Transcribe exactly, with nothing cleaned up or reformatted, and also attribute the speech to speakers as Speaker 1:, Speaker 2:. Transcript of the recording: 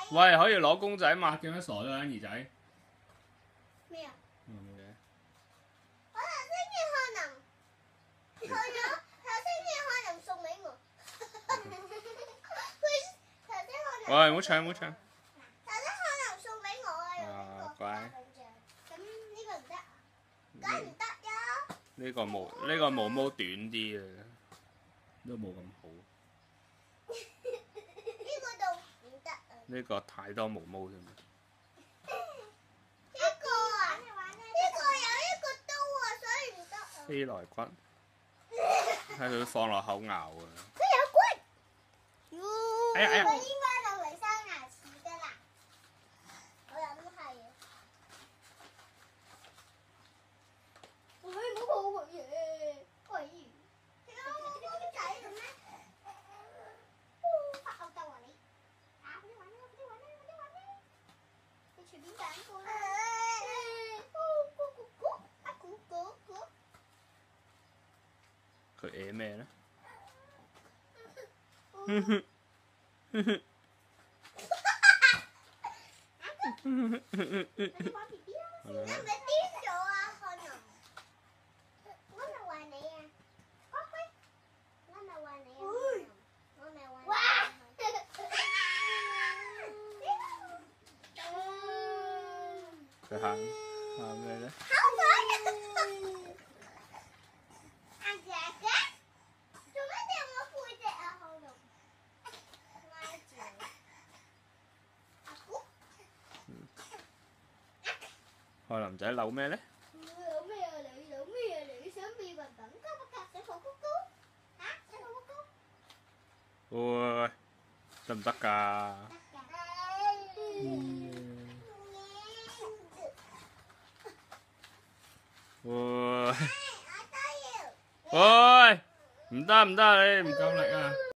Speaker 1: 喂，可以攞公仔抹嘅咩？傻咗眼兒仔。
Speaker 2: 咩啊？
Speaker 1: 冇嘅。
Speaker 2: 我頭先嘅可能去咗，頭先嘅可能送俾我。佢頭先可能。
Speaker 1: 喂，唔好搶，唔好搶。
Speaker 2: 頭先可能送俾我啊！
Speaker 1: 啊，乖。
Speaker 2: 咁呢個唔得，梗係唔得呀！
Speaker 1: 呢個毛呢個毛毛短啲啊，都冇咁好。
Speaker 2: 呢個就唔得啊！
Speaker 1: 呢個太多毛毛添。
Speaker 2: 呢個啊，呢個有一個刀啊，所以唔得啊。
Speaker 1: 飛來骨，睇佢放落口咬啊！
Speaker 2: 佢有骨。
Speaker 1: 哎呀哎呀！
Speaker 2: 佢應該就嚟生牙齒㗎啦。我諗係啊。喂，唔好抱佢嘢！喂，有公仔嘅咩？發吽竇啊你！啊，快啲玩啦！快啲玩啦！快啲玩啦！你隨便揀個啦。咕咕咕，啊咕咕咕。
Speaker 1: 佢誒咩咧？哼哼哼哼。
Speaker 2: 你玩 B B 啦！你係咪癲咗啊？可能我咪話你啊，乖乖，我咪話你啊，我咪話你。哇！
Speaker 1: 佢喊喊咩咧？
Speaker 2: 好彩！阿姐姐，做咩掟我背脊啊？可能拉住。阿姑。
Speaker 1: 海林仔扭咩咧？
Speaker 2: 扭咩啊你？扭咩啊你？想變笨笨高不高？想抱高高？嚇？想抱高高？
Speaker 1: 喂，得唔得㗎？喂，喂，唔得唔得，你唔夠力啊！